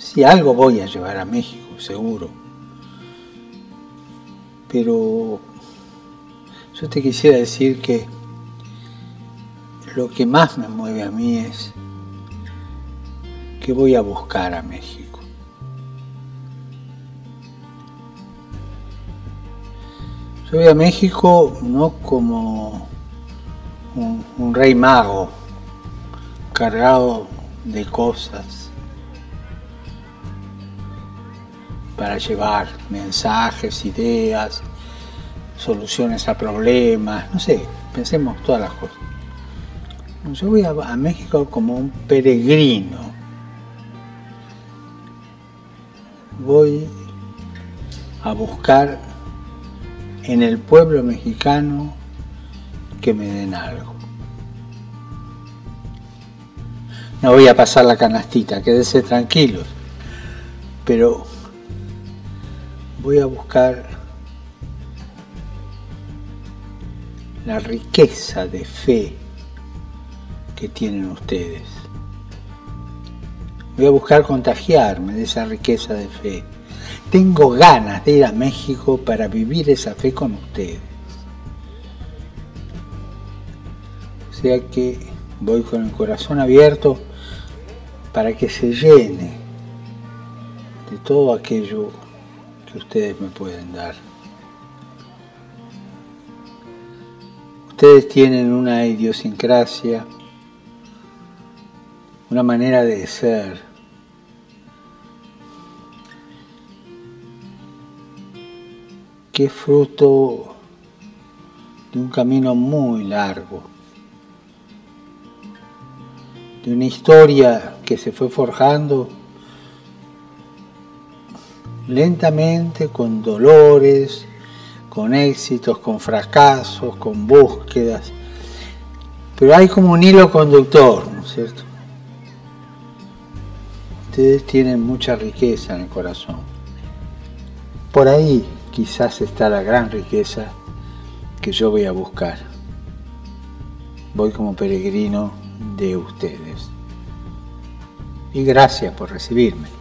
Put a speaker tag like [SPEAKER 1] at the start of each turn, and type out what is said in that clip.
[SPEAKER 1] Sí, algo voy a llevar a México, seguro. Pero yo te quisiera decir que lo que más me mueve a mí es que voy a buscar a México. Yo voy a México no como un rey mago cargado de cosas para llevar mensajes, ideas, soluciones a problemas, no sé, pensemos todas las cosas. Yo voy a México como un peregrino. Voy a buscar en el pueblo mexicano que me den algo. No voy a pasar la canastita, quédense tranquilos, pero voy a buscar la riqueza de fe que tienen ustedes. Voy a buscar contagiarme de esa riqueza de fe. Tengo ganas de ir a México para vivir esa fe con ustedes. O sea que voy con el corazón abierto para que se llene de todo aquello que ustedes me pueden dar. Ustedes tienen una idiosincrasia, una manera de ser, que es fruto de un camino muy largo, de una historia que se fue forjando lentamente, con dolores, con éxitos, con fracasos, con búsquedas, pero hay como un hilo conductor, ¿no es cierto? Ustedes tienen mucha riqueza en el corazón. Por ahí quizás está la gran riqueza que yo voy a buscar. Voy como peregrino de ustedes. Y gracias por recibirme.